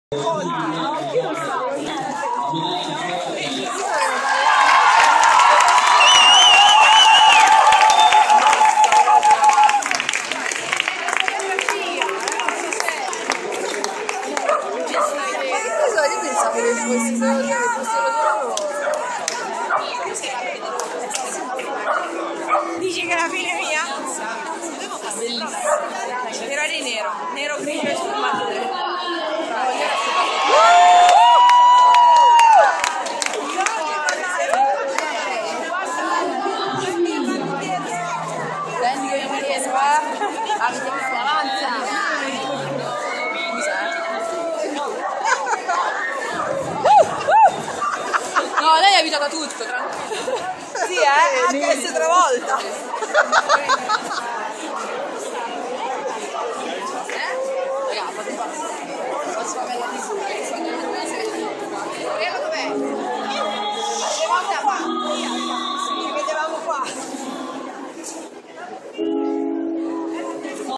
Dici che la fine mia? Bellissimo. Però è nero, nero grigio e sfumante. Prendi che mi riesco avanza. No, lei è abituata a tutto, tranquillo. Sì, anche se travolta. Raga, posso fare